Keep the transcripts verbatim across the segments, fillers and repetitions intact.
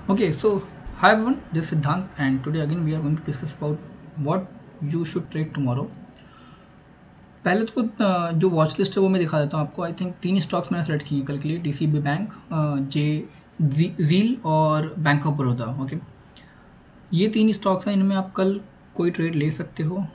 Okay, so hi everyone, this is Siddhant, and today again we are going to discuss about what you should trade tomorrow. पहले तो अ, जो watch list है वो मैं दिखा देता हूँ आपको. आई थिंक तीन स्टॉक्स मैंने सेलेक्ट किए हैं कल के लिए: डीसीबी बैंक, जे जील और बैंक ऑफ बड़ौदा. ओके, ये तीन स्टॉक्स हैं, इनमें आप कल कोई ट्रेड ले सकते हो.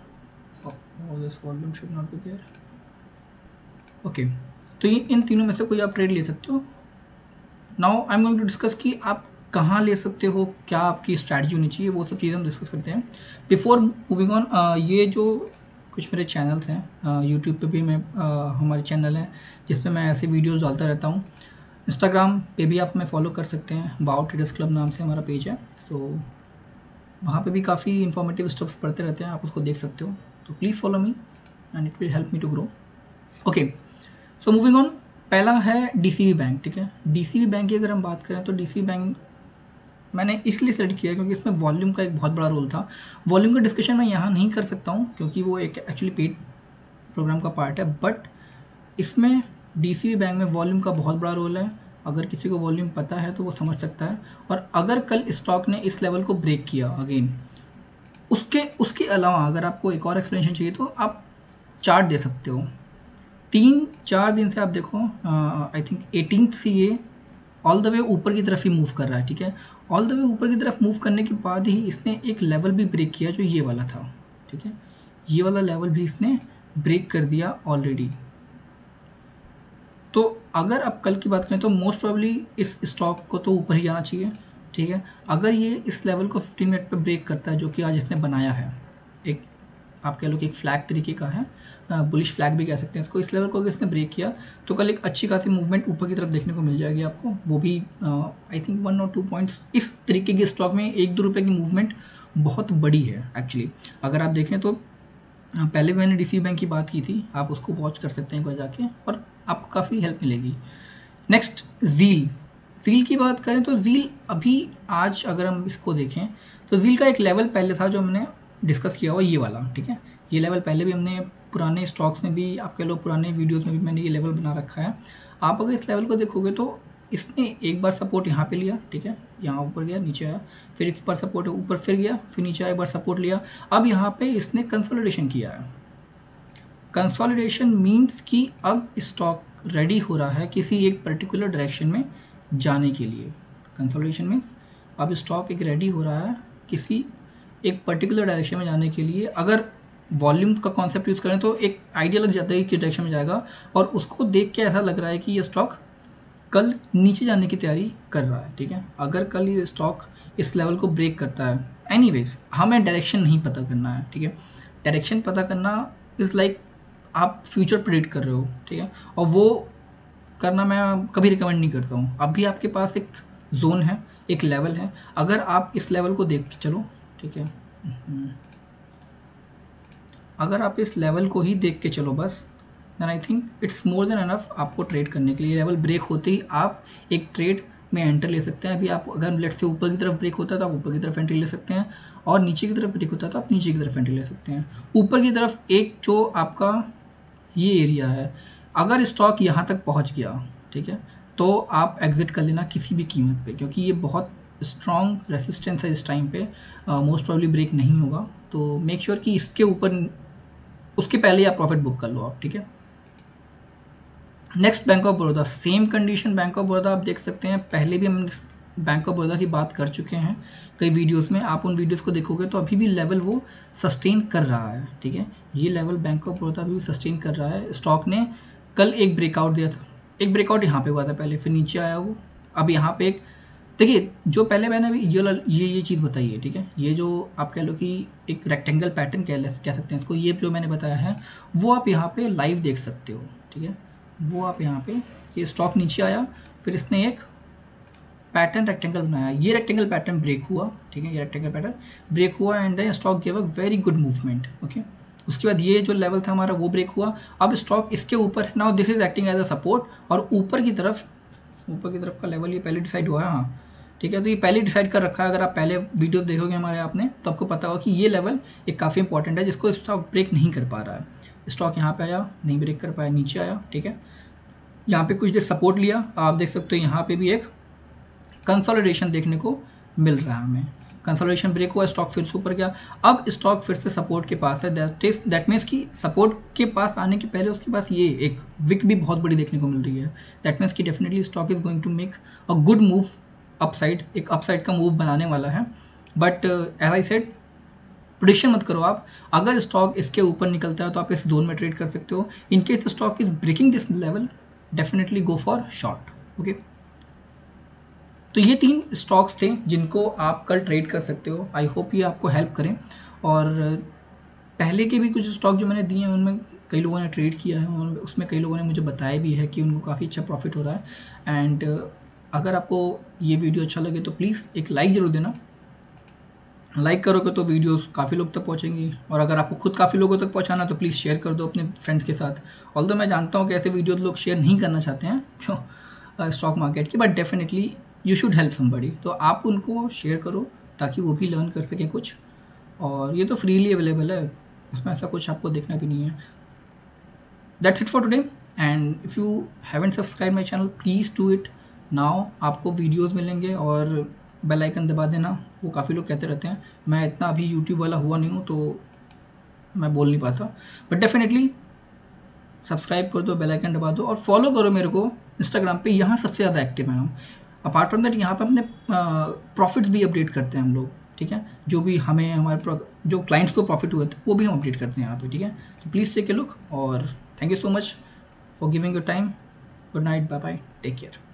ओके, तो ये इन तीनों में से कोई आप ट्रेड ले सकते हो. Now I am going to discuss कि आप कहाँ ले सकते हो, क्या आपकी स्ट्रैटेजी होनी चाहिए, वो सब चीज़ें हम डिस्कस करते हैं. बिफोर मूविंग ऑन, ये जो कुछ मेरे चैनल्स हैं, यूट्यूब पे भी मैं uh, हमारे चैनल है जिस पे मैं ऐसे वीडियोस डालता रहता हूँ. इंस्टाग्राम पे भी आप हमें फॉलो कर सकते हैं, वाओ ट्रेडर्स क्लब नाम से हमारा पेज है. तो वहाँ पे भी काफ़ी इंफॉर्मेटिव स्टॉक्स पढ़ते रहते हैं, आप उसको देख सकते हो. तो please follow me and it will help me to grow. Okay, so moving on, पहला है डीसीबी बैंक. ठीक है, डीसीबी बैंक की अगर हम बात करें तो डीसीबी बैंक मैंने इसलिए सेलेक्ट किया क्योंकि इसमें वॉल्यूम का एक बहुत बड़ा रोल था. वॉल्यूम का डिस्कशन मैं यहाँ नहीं कर सकता हूँ क्योंकि वो एक एक्चुअली पेड प्रोग्राम का पार्ट है, बट इसमें डीसीबी बैंक में वॉल्यूम का बहुत बड़ा रोल है. अगर किसी को वॉल्यूम पता है तो वो समझ सकता है. और अगर कल स्टॉक ने इस लेवल को ब्रेक किया अगेन, उसके उसके अलावा अगर आपको एक और एक्सप्लेनेशन चाहिए तो आप चार्ट दे सकते हो. तीन चार दिन से आप देखो, आई थिंक एटीन्थ से ये ऑल द वे ऊपर की तरफ ही मूव कर रहा है. ठीक है, ऑल द वे ऊपर की तरफ मूव करने के बाद ही इसने एक लेवल भी ब्रेक किया जो ये वाला था. ठीक है, ये वाला लेवल भी इसने ब्रेक कर दिया ऑलरेडी. तो अगर आप कल की बात करें तो मोस्ट प्रोबेबली इस स्टॉक को तो ऊपर ही जाना चाहिए. ठीक है, अगर ये इस लेवल को फिफ्टीन मिनट पे ब्रेक करता है जो कि आज इसने बनाया है, एक आप कह लो कि एक फ्लैग तरीके का है, बुलिश फ्लैग भी कह सकते हैं इसको. इस लेवल को अगर इसने ब्रेक किया तो कल एक अच्छी खासी मूवमेंट ऊपर की तरफ देखने को मिल जाएगी आपको. वो भी आई थिंक वन और टू पॉइंट्स. इस तरीके के स्टॉक में एक दो रुपये की मूवमेंट बहुत बड़ी है एक्चुअली. अगर आप देखें तो पहले भी मैंने डीसीबी बैंक की बात की थी, आप उसको वॉच कर सकते हैं एक बार जाके और आपको काफ़ी हेल्प मिलेगी. नेक्स्ट, जील. जील की बात करें तो जील अभी आज अगर हम इसको देखें तो जील का एक लेवल पहले था जो हमने डिस्कस किया हुआ, ये वाला. ठीक है, ये लेवल पहले भी हमने पुराने स्टॉक्स में भी, आप कह लो पुराने वीडियोस में भी मैंने ये लेवल बना रखा है. आप अगर इस लेवल को देखोगे तो इसने एक बार सपोर्ट यहाँ पे लिया. ठीक है, यहाँ ऊपर गया, नीचे आया, फिर एक बार सपोर्ट ऊपर फिर गया, फिर नीचे आया, एक बार सपोर्ट लिया. अब यहाँ पे इसने कंसोलिडेशन किया है. कंसोलिडेशन मीन्स कि अब स्टॉक रेडी हो रहा है किसी एक पर्टिकुलर डायरेक्शन में जाने के लिए. कंसोलिडेशन मीन्स अब स्टॉक एक रेडी हो रहा है किसी एक पर्टिकुलर डायरेक्शन में जाने के लिए. अगर वॉल्यूम का कॉन्सेप्ट यूज़ करें तो एक आइडिया लग जाता है कि किस डायरेक्शन में जाएगा, और उसको देख के ऐसा लग रहा है कि ये स्टॉक कल नीचे जाने की तैयारी कर रहा है. ठीक है, अगर कल ये स्टॉक इस लेवल को ब्रेक करता है, एनीवेज हमें डायरेक्शन नहीं पता करना है. ठीक है, डायरेक्शन पता करना इज़ लाइक आप फ्यूचर प्रेडिक्ट कर रहे हो. ठीक है, और वो करना मैं कभी रिकमेंड नहीं करता हूँ. अभी आपके पास एक जोन है, एक लेवल है, अगर आप इस लेवल को देख के चलो. ठीक है, अगर आप इस लेवल को ही देख के चलो बस, then I think it's more than enough आपको ट्रेड करने के लिए. लेवल ब्रेक होते ही आप एक ट्रेड में एंटर ले सकते हैं. अभी आप अगर लेट से ऊपर की तरफ ब्रेक होता है तो आप ऊपर की तरफ एंट्री ले सकते हैं, और नीचे की तरफ ब्रेक होता है तो आप नीचे की तरफ एंट्री ले सकते हैं. ऊपर की तरफ एक जो आपका ये एरिया है, अगर स्टॉक यहाँ तक पहुँच गया, ठीक है, तो आप एग्जिट कर लेना किसी भी कीमत पे, क्योंकि ये बहुत स्ट्रॉन्ग रेसिस्टेंस है इस टाइम पे. मोस्ट प्रॉब्ली ब्रेक नहीं होगा. तो मेक श्योर sure कि इसके ऊपर, उसके पहले आप प्रॉफिट बुक कर लो आप. ठीक है, next bank of Baroda. Same condition bank of Baroda आप देख सकते हैं. पहले भी हम बैंक ऑफ बड़ौदा की बात कर चुके हैं कई वीडियोस में. आप उन वीडियोस को देखोगे तो अभी भी लेवल वो सस्टेन कर रहा है. ठीक है, ये लेवल बैंक ऑफ बड़ौदा भी सस्टेन कर रहा है. स्टॉक ने कल एक ब्रेकआउट दिया था, एक ब्रेकआउट यहाँ पे हुआ था पहले, फिर नीचे आया वो. अब यहाँ पे एक देखिए, जो पहले मैंने अभी ये ये ये चीज़ बताई है. ठीक है, ये जो आप कह लो कि एक रेक्टेंगल पैटर्न कह कह सकते हैं इसको, ये जो मैंने बताया है वो आप यहाँ पे लाइव देख सकते हो. ठीक है, वो आप यहाँ पे, ये स्टॉक नीचे आया, फिर इसने एक पैटर्न रेक्टेंगल बनाया, ये रेक्टेंगल पैटर्न ब्रेक हुआ. ठीक है, ये रेक्टेंगल पैटर्न ब्रेक हुआ and then stock give a very good movement. Okay, उसके बाद ये जो लेवल था हमारा वो ब्रेक हुआ. अब स्टॉक इसके ऊपर है. Now this is acting as a support, और ऊपर की तरफ ऊपर की तरफ का लेवल ये पहले डिसाइड हुआ है. हाँ, ठीक है, तो ये पहले डिसाइड कर रखा है. अगर आप पहले वीडियो देखोगे हमारे आपने तो आपको पता होगा कि ये लेवल एक काफ़ी इंपॉर्टेंट है जिसको स्टॉक ब्रेक नहीं कर पा रहा है. स्टॉक यहाँ पे आया, नहीं ब्रेक कर पाया, नीचे आया. ठीक है, यहाँ पे कुछ देर सपोर्ट लिया. आप देख सकते हो यहाँ पे भी एक कंसोलिडेशन देखने को मिल रहा है हमें। कंसोलिडेशन ब्रेक हुआ, स्टॉक फिर से ऊपर गया, अब स्टॉक फिर से सपोर्ट के पास है। दैट मीन्स कि सपोर्ट के पास आने के पहले उसके पास ये एक विक भी बहुत बड़ी देखने को मिल रही है। दैट मीन्स कि definitely stock is going to make a good move upside, एक अपसाइड का मूव बनाने वाला है। But as I said, prediction मत करो आप। अगर स्टॉक इसके ऊपर निकलता है तो आप इस जोन में ट्रेड कर सकते हो। In case stock is breaking this level, definitely go for short. Okay, तो ये तीन स्टॉक्स थे जिनको आप कल ट्रेड कर सकते हो। आई होप ये आपको हेल्प करें। और पहले के भी कुछ स्टॉक जो मैंने दिए हैं उनमें कई लोगों ने ट्रेड किया है, उसमें कई लोगों ने मुझे बताया भी है कि उनको काफ़ी अच्छा प्रॉफिट हो रहा है। एंड अगर आपको ये वीडियो अच्छा लगे तो प्लीज़ एक लाइक ज़रूर देना। लाइक करोगे तो वीडियोस काफ़ी लोग तक पहुंचेंगी, और अगर आपको खुद काफ़ी लोगों तक पहुंचाना तो प्लीज़ शेयर कर दो अपने फ्रेंड्स के साथ। ऑल्दो मैं जानता हूँ कि ऐसे वीडियोस लोग शेयर नहीं करना चाहते हैं क्यों स्टॉक मार्केट की, but definitely you should help somebody. तो आप उनको शेयर करो ताकि वो भी लर्न कर सकें कुछ, और ये तो फ्रीली अवेलेबल है, उसमें ऐसा कुछ आपको देखना भी नहीं है। That's it for today, and if you haven't subscribe my channel please do it now. आपको वीडियोज़ मिलेंगे और बेल आइकन दबा देना। वो काफ़ी लोग कहते रहते हैं, मैं इतना अभी यूट्यूब वाला हुआ नहीं हूँ तो मैं बोल नहीं पाता, बट डेफिनेटली सब्सक्राइब कर दो, बेल आइकन दबा दो और फॉलो करो मेरे को इंस्टाग्राम पे, यहाँ सबसे ज़्यादा एक्टिव है हम। अपार्ट फ्रॉम दैट यहाँ पे अपने प्रॉफिट्स भी अपडेट करते हैं हम लोग, ठीक है। जो भी हमें हमारे जो क्लाइंट्स को प्रॉफिट हुए थे वो भी हम अपडेट करते हैं यहाँ पे, ठीक है। तो प्लीज़ टेक ए लुक, और thank you so much for giving your time. Good night, bye bye, take care.